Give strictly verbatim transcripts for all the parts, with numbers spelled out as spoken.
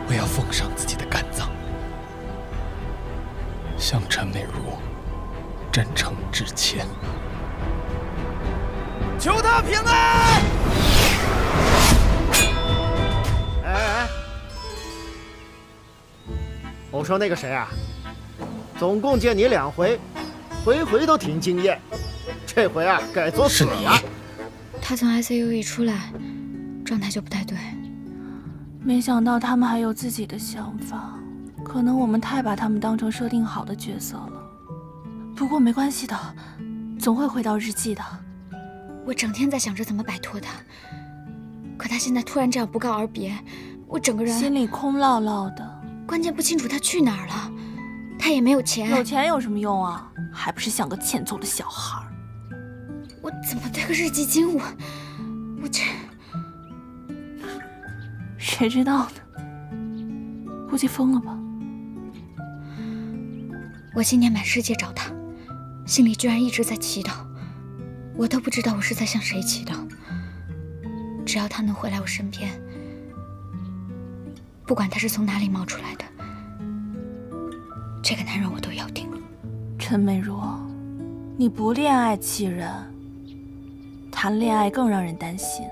我要奉上自己的肝脏，向陈美如真诚致歉。 求他平安！ 哎哎，我说那个谁啊，总共见你两回，回回都挺惊艳，这回啊该作死了。 他从 I C U 一出来，状态就不太对。 没想到他们还有自己的想法，可能我们太把他们当成设定好的角色了。不过没关系的，总会回到日记的。 我整天在想着怎么摆脱他，可他现在突然这样不告而别，我整个人心里空落落的。 关键不清楚他去哪儿了，他也没有钱。 有钱有什么用啊？还不是像个欠揍的小孩。 我怎么对个日记精，我我这谁知道呢？估计疯了吧。 我今年满世界找他，心里居然一直在祈祷，我都不知道我是在向谁祈祷。只要他能回来我身边，不管他是从哪里冒出来的，这个男人我都要定。 陈美如，你不恋爱气人，谈恋爱更让人担心。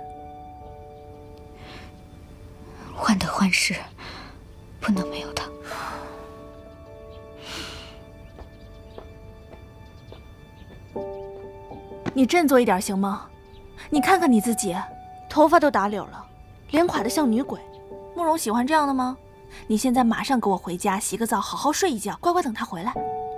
患得患失，不能没有他。 你振作一点行吗？你看看你自己，头发都打绺了，脸垮得像女鬼。慕容喜欢这样的吗？你现在马上给我回家洗个澡，好好睡一觉，乖乖等他回来。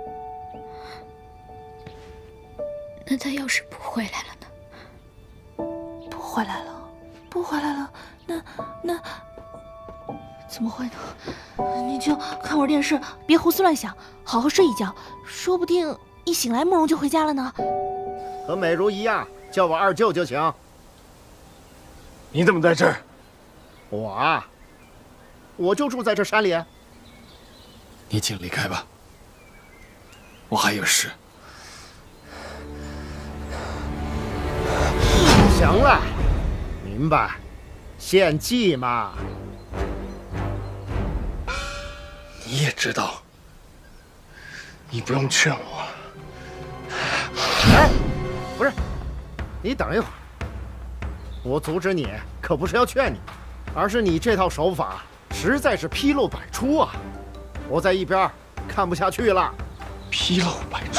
那他要是不回来了呢？ 不回来了，不回来了，那那怎么会呢？你就看会儿电视，别胡思乱想，好好睡一觉，说不定一醒来慕容就回家了呢。 和美如一样，叫我二舅就行。 你怎么在这儿？ 我啊，我就住在这山里。 你请离开吧，我还有事。 行了，明白，献祭嘛。 你也知道，你不用劝我。 哎，不是，你等一会儿。我阻止你，可不是要劝你，而是你这套手法实在是纰漏百出啊！我在一边看不下去了。 纰漏百出。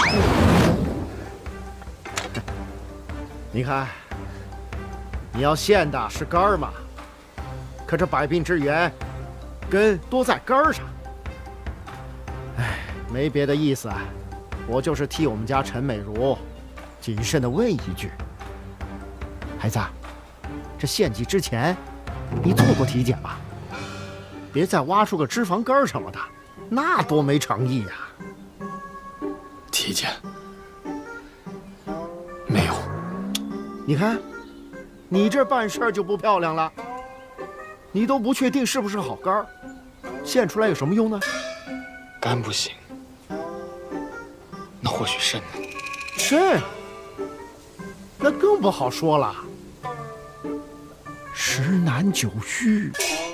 你看，你要献的是根儿嘛，可这百病之源，根多在根儿上。哎，没别的意思，我就是替我们家陈美如谨慎地问一句：孩子，这献祭之前，你做过体检吧？别再挖出个脂肪肝什么的，那多没诚意呀！ 体检没有。 你看，你这办事儿就不漂亮了。你都不确定是不是好肝儿，献出来有什么用呢？ 肝不行，那或许肾呢？ 肾，那更不好说了。十男九虚。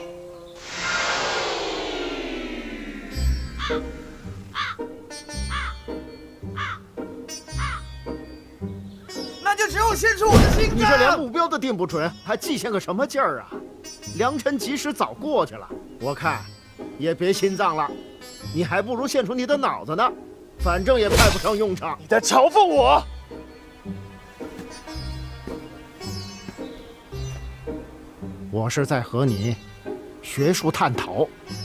那就只有献出我的心脏。 你这连目标都定不准，还计献个什么劲儿啊？良辰吉时早过去了，我看也别心脏了，你还不如献出你的脑子呢，反正也派不上用场。 你在嘲讽我？ 我是在和你学术探讨